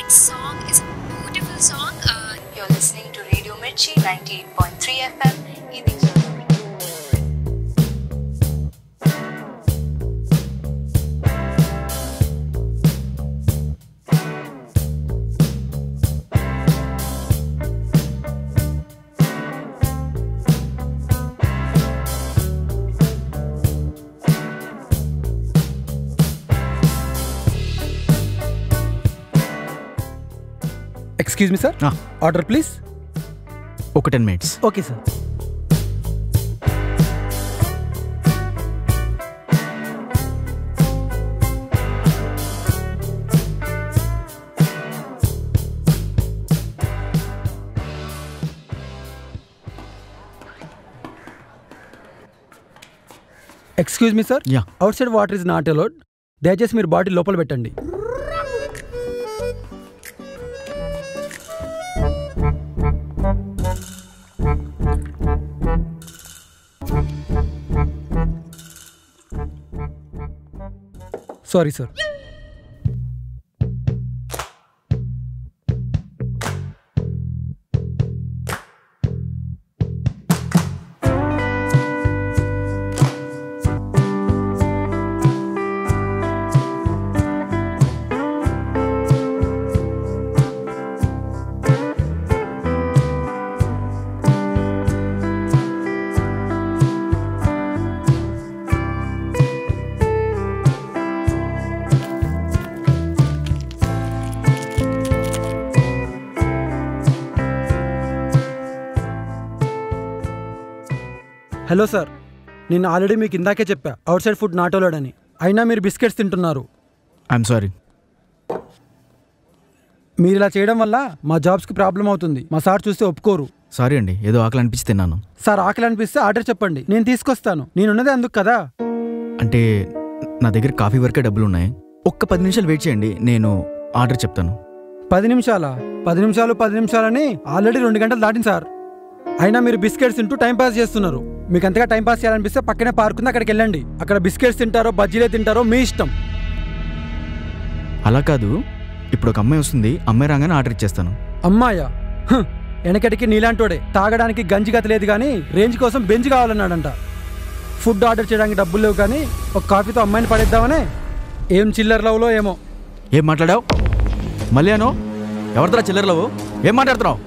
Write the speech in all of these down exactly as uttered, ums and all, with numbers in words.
next song is a beautiful song. Uh, you're listening to Radio Mirchi ninety-eight point three F M. Idi Excuse me, sir. Ah. Order, please. Okay, ten minutes. Okay, sir. Excuse me, sir. Yeah. Outside water is not allowed. దయచేసి మీరు bottle లోపల పెట్టండి. Sorry, sir. Hello sir, నేను already మీకు ఇందాకే చెప్పా outside food not allowed అని. అయినా మీరు బిస్కెట్స్ తింటున్నారు. I'm sorry. మీరు ఇలా చేయడం వల్ల మా జాబ్స్కి ప్రాబ్లం అవుతుంది. మా సార్ చూస్తే ఒప్పుకోరు. సారీ అండి, ఏదో ఆకలి అనిపించి తిన్నాను. సార్ ఆకలి అనిపిస్తే ఆర్డర్ చెప్పండి, నేను తీసుకొస్తాను. నేనున్నదే అందుకు కదా. అంటే నా దగ్గర కాఫీ వరకే డబ్బులు ఉన్నాయి. ఒక్క పది నిమిషాలు వెయిట్ చేయండి, నేను ఆర్డర్ చెప్తాను. పది నిమిషాలా? పది నిమిషాలు పది నిమిషాలని ఆల్రెడీ రెండు గంటలు దాటింది సార్. అయినా మీరు బిస్కెట్స్ తింటూ టైంపాస్ చేస్తున్నారు. మీకు అంతగా టైంపాస్ చేయాలనిపిస్తే పక్కనే పార్క్ ఉంది, అక్కడికి వెళ్ళండి. అక్కడ బిస్కెట్స్ తింటారో బజ్జీలే తింటారో మీ ఇష్టం. అలా కాదు, ఇప్పుడు ఒక అమ్మాయి వస్తుంది, అమ్మాయి రాగానే ఆర్డర్ ఇచ్చేస్తాను. అమ్మాయా? వెనకటికి నీలాంటోడే. తాగడానికి గంజి గత లేదు కానీ రేంజ్ కోసం బెంజ్ కావాలన్నాడంట. ఫుడ్ ఆర్డర్ చేయడానికి డబ్బులు లేవు కానీ ఒక కాఫీతో అమ్మాయిని పడేద్దామనే. ఏం చిల్లర్ లవ్లో ఏమో. ఏం మాట్లాడావు? మళ్ళీ అను, ఎవరితో చిల్లర్ లవ్? ఏం మాట్లాడుతున్నావు?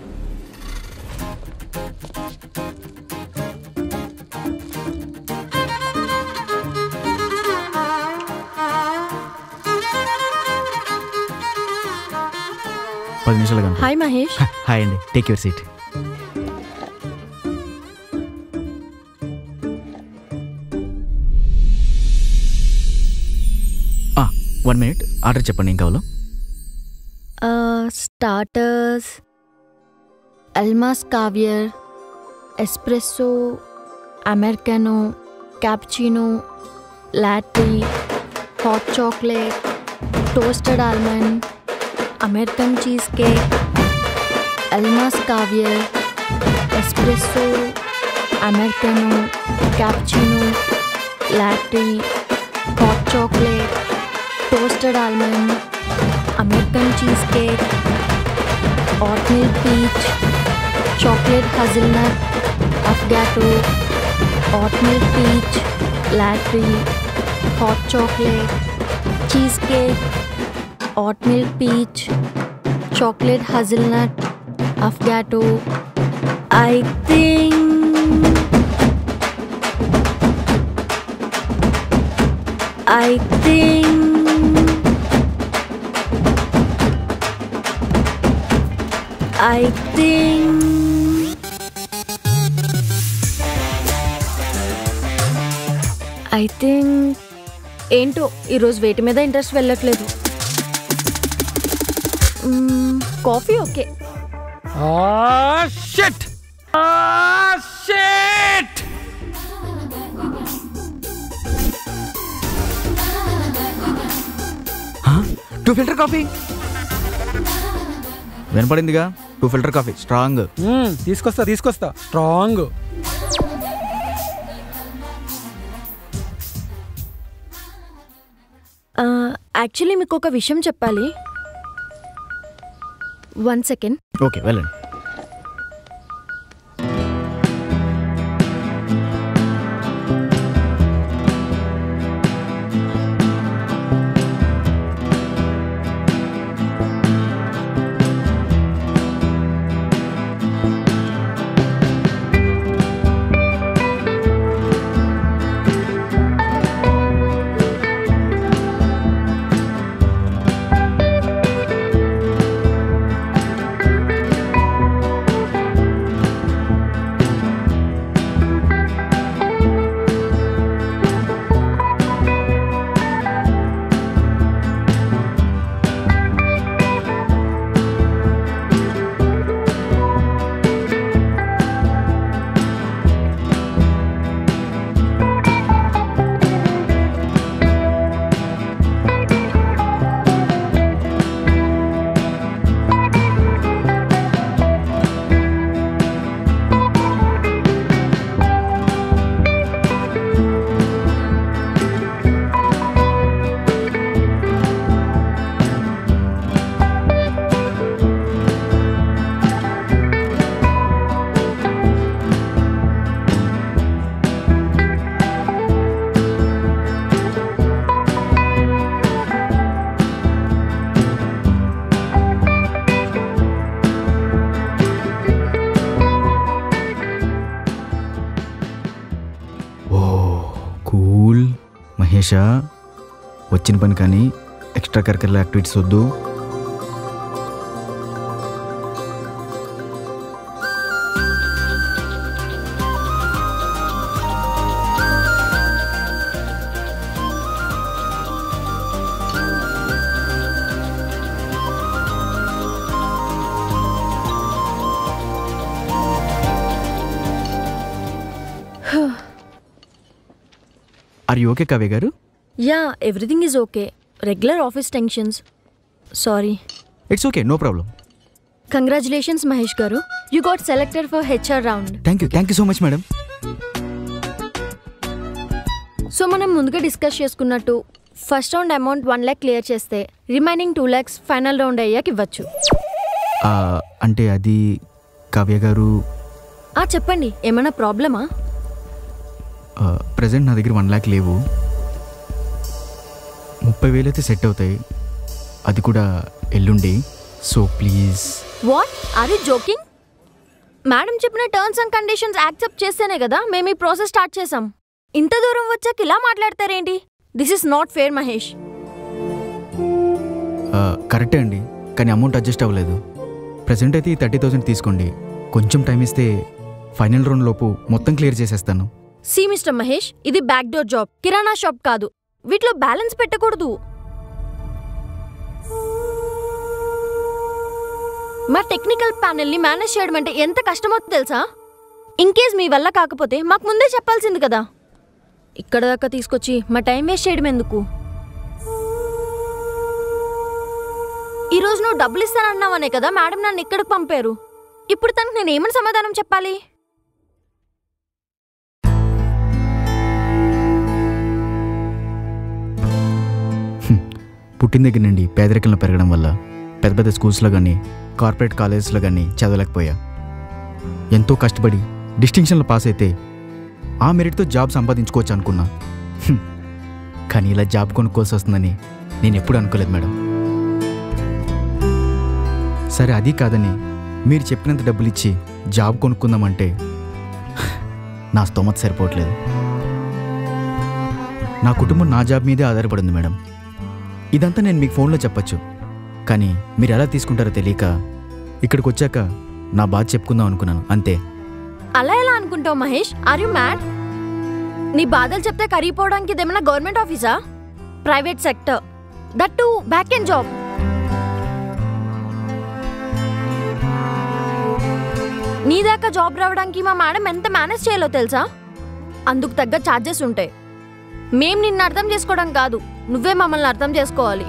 పది నిమిషాలు. హాయ్ మహేష్. హాయ్ అండి, take your seat. One minute, order చెప్పండి. ఏం కావాలో? Starters, Almas caviar, espresso, americano, cappuccino, latte, hot chocolate, toasted almond, American cheese cake, Almas caviar, espresso, americano, cappuccino, latte, hot chocolate, toasted almond, American cheese cake, hot milk peach, chocolate hazelnut, affogato, hot milk peach, latte, hot chocolate, cheese cake, hot milk peach, chocolate hazelnut, afghato. I think I think I think I think ఏంటో ఈరోజు వేటి మీద interest వెళ్ళట్లేదు. Coffee okay. Shit shit two filter coffee వినపడిందిగా. Two filter coffee strong. తీసుకొస్తా తీసుకొస్తా strong. Actually మీకు ఒక విషయం చెప్పాలి. One second. ఓకే వెళ్ళండి. మహేషా, వచ్చిన పని కానీ ఎక్స్ట్రా కరికులర్ యాక్టివిటీస్ వద్దు. ఆర్ యూ ఓకే కావ్య గారు? Yeah, everything is okay. Regular office tensions. Sorry. It's okay, no problem. Congratulations Mahesh గారు, you got selected for HR round. Thank you thank you so much madam. So మనం ముందుగా discuss చేసుకున్నట్టు first round amount one lakh clear చేస్తే remaining two lakhs final round అయ్యాక ఇవ్వచ్చు. అంటే అది కావ్య గారు. చెప్పండి, ఏమైనా ప్రాబ్లమా? ప్రజెంట్ నా దగ్గర వన్ ల్యాక్ లేవు. ముప్పై వేలు అయితే సెట్ అవుతాయి, అది కూడా ఎల్లుండి. So please. What are you joking? Madam చెప్పిన టర్మ్స్ అండ్ కండిషన్స్ యాక్సెప్ట్ చేస్తేనే కదా మేము ఈ ప్రాసెస్ స్టార్ట్ చేసాం. ఇంత దూరం వచ్చాక ఇలా మాట్లాడతారేంటి? This is not fair Mahesh. కరెక్టే అండి, కానీ అమౌంట్ అడ్జస్ట్ అవ్వలేదు. ప్రజెంట్ అయితే ఈ థర్టీ థౌసండ్ తీసుకోండి, కొంచెం టైం ఇస్తే ఫైనల్ రౌండ్ లోపు మొత్తం క్లియర్ చేసేస్తాను. సి మిస్టర్ మహేష్, ఇది బ్యాక్ డోర్ జాబ్, కిరాణా షాప్ కాదు. వీటిలో బ్యాలెన్స్ పెట్టకూడదు. మా టెక్నికల్ ప్యానెల్ ని మేనేజ్ చేయడం అంటే ఎంత కష్టమో తెలుసా? ఇన్ కేస్ మీ వల్ల కాకపోతే మాకు ముందే చెప్పాల్సింది కదా. ఇక్కడ దాకా తీసుకొచ్చి మా టైం వేస్ట్ చేయడం ఎందుకు? ఈరోజు నువ్వు డబ్బులు ఇస్తానన్నావనే కదా మేడం నన్ను ఇక్కడికి పంపారు. ఇప్పుడు తనకు నేను ఏమని సమాధానం చెప్పాలి? పుట్టిన దగ్గర నుండి పేదరికంలో పెరగడం వల్ల పెద్ద పెద్ద స్కూల్స్లో కానీ కార్పొరేట్ కాలేజెస్లో కానీ చదవలేకపోయా. ఎంతో కష్టపడి డిస్టింక్షన్లో పాస్ అయితే ఆ మెరిట్తో జాబ్ సంపాదించుకోవచ్చు అనుకున్నా. కానీ ఇలా జాబ్ కొనుక్కోవాల్సి వస్తుందని నేను ఎప్పుడు అనుకోలేదు మేడం. సరే అది కాదని మీరు చెప్పినంత డబ్బులు ఇచ్చి జాబ్ కొనుక్కుందామంటే నా స్తోమత సరిపోవట్లేదు. నా కుటుంబం నా జాబ్ మీదే ఆధారపడింది మేడం. ఇదంతా నేను మీకు ఫోన్లో చెప్పచ్చు, కానీ మీరు ఎలా తీసుకుంటారో తెలియక ఇక్కడికి వచ్చాక నా బాధ చెప్పుకుందాం అనుకున్నాను, అంతే. అలా ఎలా అనుకుంటావు మహేష్? Are you mad? నీ బాధలు చెప్తే కరిగిపోవడానికి ఇదేమన్నా గవర్నమెంట్ ఆఫీసా? Private sector, that to back end job. నీ దాకా జాబ్ రావడానికి మా మేడం ఎంత మేనేజ్ చేయాలో తెలుసా? అందుకు తగ్గ ఛార్జెస్ ఉంటాయి. మేం నిన్ను అర్థం చేసుకోవడం కాదు, నువ్వే మమ్మల్ని అర్థం చేసుకోవాలి.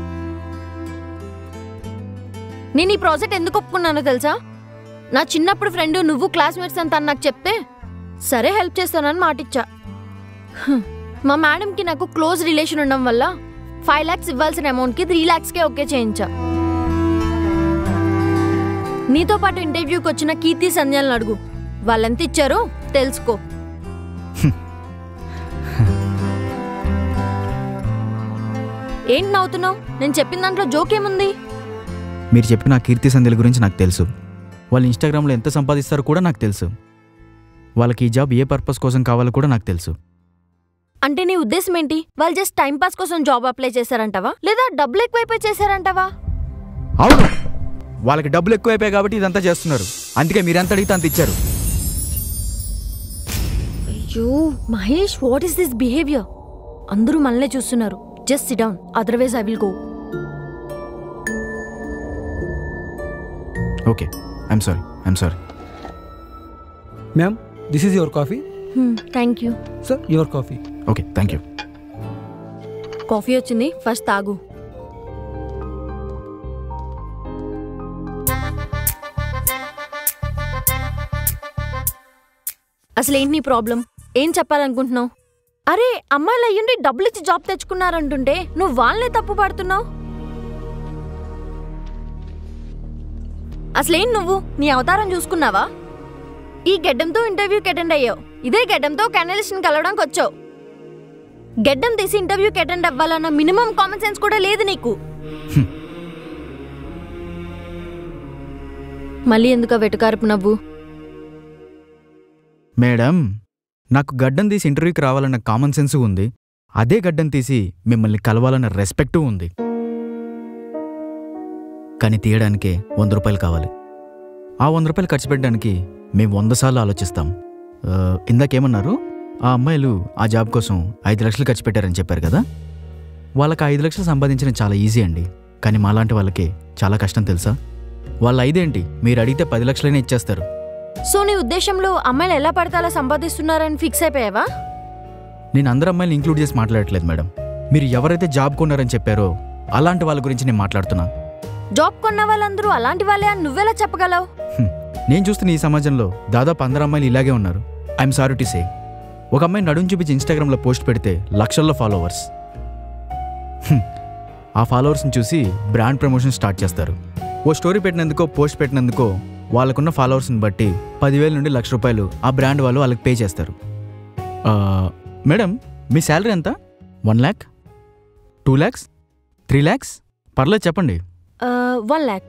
నేను ఈ ప్రాజెక్ట్ ఎందుకు ఒప్పుకున్నానో తెలుసా? నా చిన్నప్పుడు ఫ్రెండ్ నువ్వు క్లాస్మేట్స్ అని తను నాకు చెప్తే సరే హెల్ప్ చేస్తానని మాటిచ్చా. మా మేడంకి నాకు క్లోజ్ రిలేషన్ ఉండడం వల్ల ఫైవ్ ల్యాక్స్ ఇవ్వాల్సిన అమౌంట్కి త్రీ ల్యాక్స్కే ఓకే చేయించా. నీతో పాటు ఇంటర్వ్యూకి వచ్చిన కీర్తి సంధ్యలను అడుగు, వాళ్ళెంత ఇచ్చారో తెలుసుకో. ఏంటి నవ్వుతున్నావు? నేను చెప్పిన దాంట్లో జోక్ ఏముంది? మీరు చెప్పిన కీర్తి సంధ్యల గురించి నాకు తెలుసు. వాళ్ళు ఇన్స్టాగ్రామ్లో ఎంత సంపాదిస్తారో కూడా నాకు తెలుసు. వాళ్ళకి ఈ జాబ్ ఏ పర్పస్ కోసం కావాలో కూడా నాకు తెలుసు. అంటే నీ ఉద్దేశం ఏంటి? వాళ్ళు జస్ట్ టైం పాస్ కోసం జాబ్ అప్లై చేశారంటావా, లేదా డబ్బులు ఎక్కువైపోయి చేశారంటావా? అవును, వాళ్ళకి డబ్బులు ఎక్కువైపోయాయి కాబట్టి ఇదంతా చేస్తున్నారు. అందుకే మీరెంత అడిగితే అంత ఇచ్చారు. అయ్యో Mahesh, what is this behaviour? అందరూ మనల్నే చూస్తున్నారు. Just sit down, otherwise I will go. Okay, I'm sorry I'm sorry ma'am, this is your coffee. Thank you sir, your coffee. Okay, thank you. Coffee వచ్చింది, ఫస్ట్ తాగు. అసలేంటి నీ problem? ఏం చెప్పాలనుకుంటున్నావు? అరే, అమ్మాయిలు అయ్యుండి డబ్బులు ఇచ్చి జాబ్ తెచ్చుకున్నారంటుంటే నువ్వు వాళ్ళనే తప్పు పడుతున్నావు. అసలేం నువ్వు నీ అవతారం చూసుకున్నావా? ఈ గెడ్డంతో ఇంటర్వ్యూకి అటెండ్ అయ్యావు, ఇదే గెడ్డంతో కెనలిస్ట్ని కలవడానికి వచ్చావు. గెడ్డం తీసి ఇంటర్వ్యూకి అటెండ్ అవ్వాలన్న మినిమం కామన్ సెన్స్ కూడా లేదు నీకు. మళ్ళీ ఎందుకు వెటుకారపు నవ్వు? మేడం, నాకు గడ్డం తీసి ఇంటర్వ్యూకి రావాలన్న కామన్ సెన్స్ ఉంది. అదే గడ్డం తీసి మిమ్మల్ని కలవాలన్న రెస్పెక్టు ఉంది. కానీ తీయడానికే వంద రూపాయలు కావాలి. ఆ వంద రూపాయలు ఖర్చు పెట్టడానికి మేము వంద సార్లు ఆలోచిస్తాం. ఇందాకేమన్నారు? ఆ అమ్మాయిలు ఆ జాబ్ కోసం ఐదు లక్షలు ఖర్చు పెట్టారని చెప్పారు కదా. వాళ్ళకి ఐదు లక్షలు సంపాదించడం చాలా ఈజీ అండి. కానీ మాలాంటి వాళ్ళకి చాలా కష్టం తెలుసా? వాళ్ళ ఐదేంటి, మీరు అడిగితే పది లక్షలైనా ఇచ్చేస్తారు. సో నీ ఉద్దేశంలో అమ్మాయిలు ఎలా పడితే అలా సంపాదిస్తున్నారని ఫిక్స్ అయిపోయావా? నేను అందరు అమ్మాయిలు ఇంక్లూడ్ చేసి మాట్లాడట్లేదు మేడం. మీరు ఎవరైతే జాబ్ కొన్నారని చెప్పారో అలాంటి వాళ్ళ గురించి నేను మాట్లాడుతున్నా. జాబ్ కొన్న వాళ్ళందరూ అలాంటి వాళ్ళే అని నువ్వెలా చెప్పగలవు? నేను చూస్తున్న ఈ సమాజంలో దాదాపు అందరు అమ్మాయిలు ఇలాగే ఉన్నారు. I'm sorry to say. ఒక అమ్మాయి నడుం చూపించి ఇన్స్టాగ్రామ్లో పోస్ట్ పెడితే లక్షల్లో ఫాలోవర్స్. ఆ ఫాలోవర్స్ని చూసి బ్రాండ్ ప్రమోషన్ స్టార్ట్ చేస్తారు. ఓ స్టోరీ పెట్టినందుకో పోస్ట్ పెట్టినందుకో వాళ్ళకున్న ఫాలోవర్స్ని బట్టి పదివేల నుండి లక్ష రూపాయలు ఆ బ్రాండ్ వాళ్ళు వాళ్ళకి పే చేస్తారు. మేడం, మీ శాలరీ ఎంత? One lakh, two lakhs, three lakhs? పర్లేదు చెప్పండి. వన్ ల్యాక్.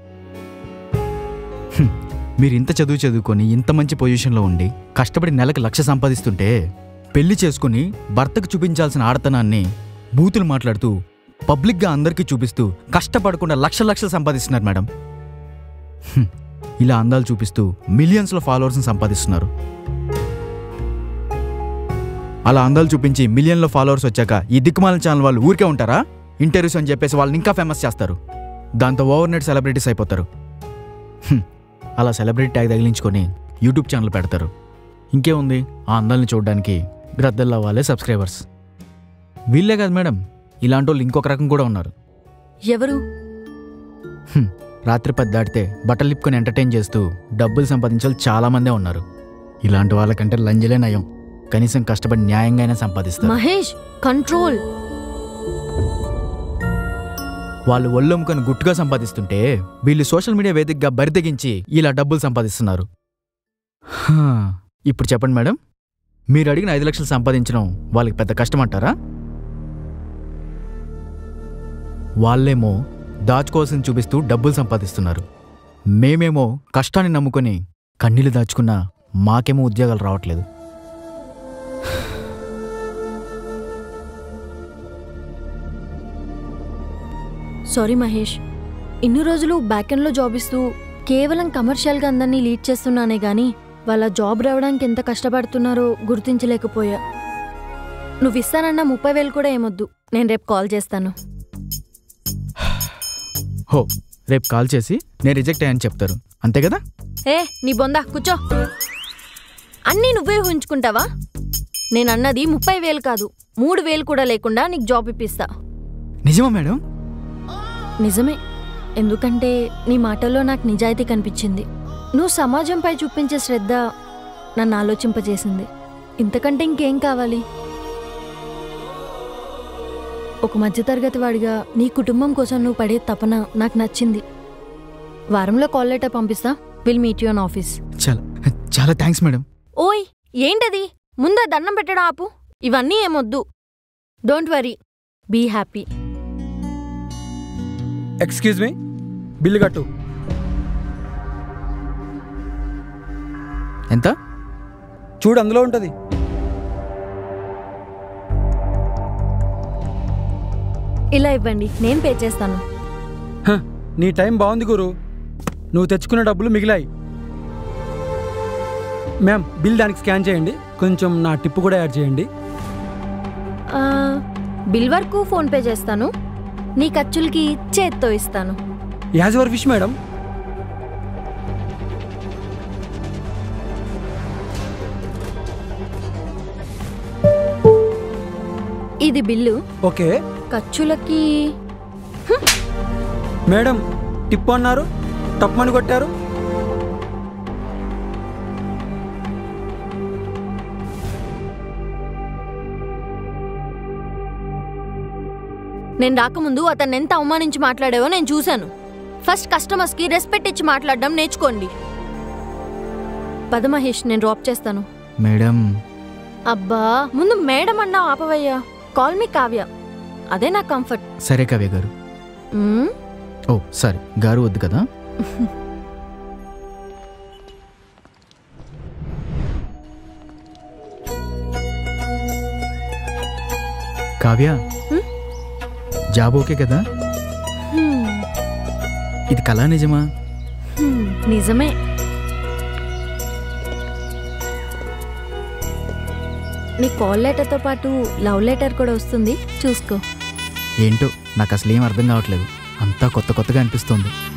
మీరు ఇంత చదువు చదువుకొని ఇంత మంచి పొజిషన్లో ఉండి కష్టపడి నెలకు లక్ష సంపాదిస్తుంటే పెళ్లి చేసుకుని భర్తకు చూపించాల్సిన ఆడతనాన్ని బూతులు మాట్లాడుతూ పబ్లిక్గా అందరికీ చూపిస్తూ కష్టపడకుండా లక్ష లక్షలు సంపాదిస్తున్నారు మేడం. ఇలా అందాలు చూపిస్తూ మిలియన్స్లో ఫాలోవర్స్ని సంపాదిస్తున్నారు. అలా అందాలు చూపించి మిలియన్లో ఫాలోవర్స్ వచ్చాక ఈ దిక్కుమాల ఛానల్ వాళ్ళు ఊరికే ఉంటారా? ఇంటర్వ్యూస్ అని చెప్పేసి వాళ్ళని ఇంకా ఫేమస్ చేస్తారు. దాంతో ఓవర్ నైట్ సెలబ్రిటీస్ అయిపోతారు. అలా సెలబ్రిటీ ట్యాగ్ తగిలించుకొని యూట్యూబ్ ఛానల్ పెడతారు. ఇంకేముంది, ఆ అందాలని చూడడానికి గ్రద్దల్లో వాళ్ళే సబ్స్క్రైబర్స్. వీళ్ళే కాదు మేడం, ఇలాంటి వాళ్ళు ఇంకొక రకం కూడా ఉన్నారు. ఎవరు? రాత్రి పది దాటితే బట్టలు లిప్పుకొని ఎంటర్టైన్ చేస్తూ డబ్బులు సంపాదించే వాళ్ళు చాలామందే ఉన్నారు. ఇలాంటి వాళ్ళకంటే లంజలే నయం. కనీసం కష్టపడి న్యాయంగానే సంపాదిస్తారు. మహేష్, కంట్రోల్. వాళ్ళు ఒళ్ళొమ్ముకొని గుట్టుగా సంపాదిస్తుంటే వీళ్ళు సోషల్ మీడియా వేదికగా బరితెగించి ఇలా డబ్బులు సంపాదిస్తున్నారు. ఇప్పుడు చెప్పండి మేడం, మీరు అడిగిన ఐదు లక్షలు సంపాదించడం వాళ్ళకి పెద్ద కష్టం అంటారా? వాళ్ళేమో దాచుకోవాల్సింది చూపిస్తూ డబ్బులు సంపాదిస్తున్నారు. మేమేమో కష్టాన్ని నమ్ముకొని కన్నీళ్ళు దాచుకున్నా మాకేమో ఉద్యోగాలు రావట్లేదు. సారీ మహేష్, ఇన్ని రోజులు బ్యాకెండ్లో జాబ్ ఇస్తూ కేవలం కమర్షియల్గా అందరినీ లీడ్ చేస్తున్నానే కానీ వాళ్ళ జాబ్ రావడానికి ఎంత కష్టపడుతున్నారో గుర్తించలేకపోయా. నువ్వు ఇస్తానన్న ముప్పై వేలు కూడా ఏమొద్దు, నేను రేపు కాల్ చేస్తాను. హో, రేపు కాల్ చేసి నేను రిజెక్ట్ అయ్యాని చెప్తారు, అంతే కదా? ఏ నీ బొందా, కూర్చో. అన్నీ నువ్వే ఊహించుకుంటావా? నేను అన్నది ముప్పై వేలు కాదు, మూడు వేలు కూడా లేకుండా నీకు జాబ్ ఇప్పిస్తా. నిజమా మేడం? నిజమే. ఎందుకంటే నీ మాటల్లో నాకు నిజాయితీ కనిపించింది. నువ్వు సమాజంపై చూపించే శ్రద్ధ నన్ను ఆలోచింపజేసింది. ఇంతకంటే ఇంకేం కావాలి? ఒక మధ్యతరగతి వాడిగా నీ కుటుంబం కోసం నువ్వు పడే తపన నాకు నచ్చింది. వారంలో కాల్ లెటర్ పంపిస్తా, will meet you on office. చాలా చాలా థ్యాంక్స్ మేడం. ఓయ్ ఏంటది? ముందా దండం పెట్టడం ఆపు. ఇవన్నీ ఏమొద్దు. Don't worry, be happy. Excuse me, bill కట్టు. ఎంత? చూడు అందులో ఉంటుంది. ఇలా ఇవ్వండి, నేను పే చేస్తాను. హ, నీ టైం బాగుంది గురు. నువ్వు తెచ్చుకున్న డబ్బులు మిగిలాయి. మ్యామ్, బిల్ దానికి స్కాన్ చేయండి. కొంచెం నా టిప్పు కూడా యాడ్ చేయండి. ఆ, బిల్ వరకు ఫోన్పే చేస్తాను, నీ ఖర్చులకి చేత్తో ఇస్తాను. As your wish madam. ఇది బిల్లు. ఓకే. ఖర్చులకి మేడం, టిప్ అన్నారు, తప్పమని కొట్టారు. నేను రాకముందు అతన్ని ఎంత అవమానించి మాట్లాడావో నేను చూశాను. ఫస్ట్ కస్టమర్స్కి రెస్పెక్ట్ ఇచ్చి మాట్లాడడం నేర్చుకోండి. పద మహేష్, నేను డ్రాప్ చేస్తాను. మేడం. అబ్బా, ముందు మేడం అన్నా ఆపవయ్యా. కాల్ మీ కావ్య, అదే నా కంఫర్ట్. సరే కావ్య గారు. మ్మ్? ఓ సరే, గారు వద్దు కదా. కావ్య, జాబ్ ఓకే కదా? హ్మ్. ఇది కళా నిజమా? హ్మ్, నిజమే. నీ కాల్ లెటర్తో పాటు లవ్ లెటర్ కూడా వస్తుంది, చూసుకో. ఏంటో నాకు అసలు ఏం అర్థం కావట్లేదు. అంతా కొత్త కొత్తగా అనిపిస్తుంది.